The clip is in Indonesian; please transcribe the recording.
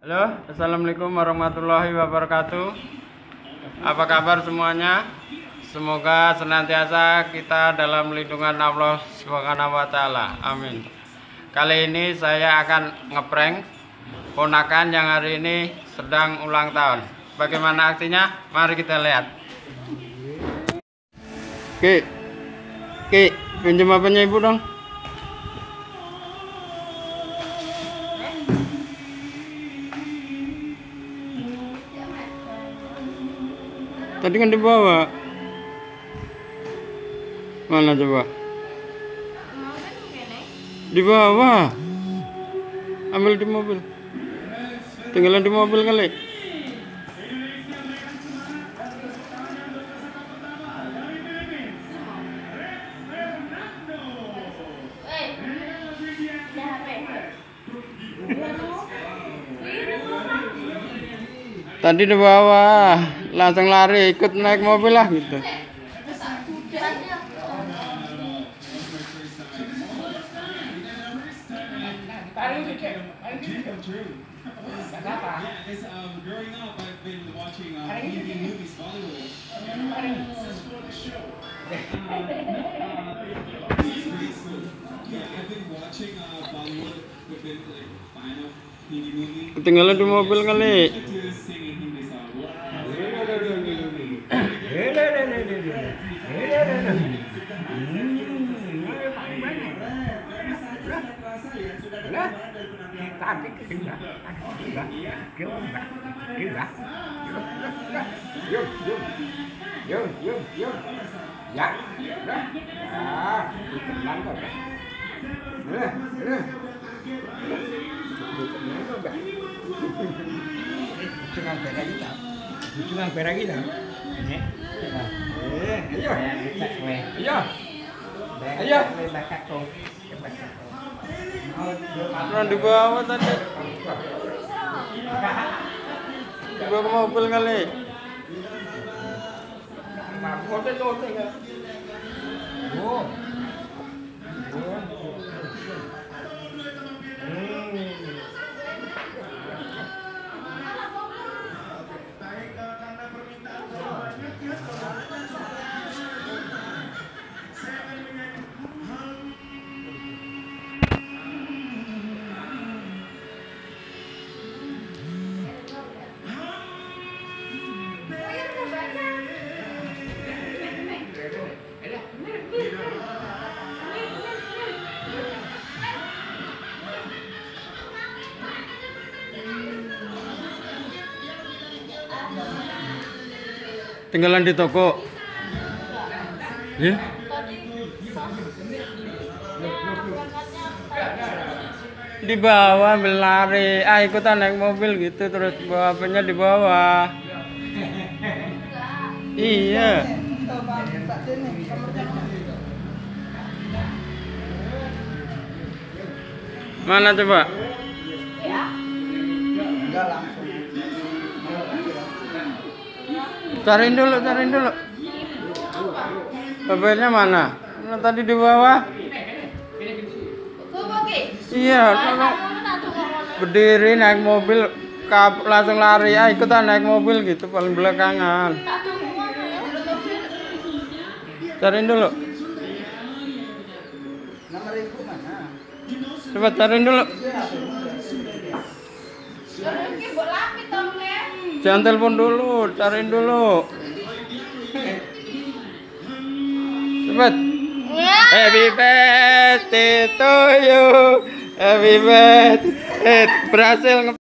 Halo, assalamualaikum warahmatullahi wabarakatuh. Apa kabar semuanya? Semoga senantiasa kita dalam lindungan Allah Subhanahu wa Ta'ala. Amin. Kali ini saya akan ngeprank ponakan yang hari ini sedang ulang tahun. Bagaimana aksinya? Mari kita lihat. Ki, pinjam apanya ibu dong? Tadi kan dibawa. Mana coba? Di bawah. Ambil di mobil. Tinggalan di mobil kali. Tadi di bawah, langsung lari ikut naik mobil lah gitu. Ketinggalan di mobil kali. Cuma berak kita. Ayo. Pernah dibawa tadi. Dibawa ke mobil kali. Tinggalan di toko. Ya? Di bawah ambil lari. Ikutan naik mobil gitu terus bawa HP-nya di bawah. Iya. Mana coba? Cariin dulu. HP-nya mana? Mana tadi di bawah? Iya, tolong. Berdiri naik mobil, langsung lari. Ikutan naik mobil gitu paling belakangan. Cariin dulu. Coba cariin dulu. Jangan telepon dulu, cariin dulu. Cepet. Happy birthday to you. Happy birthday. Berhasil.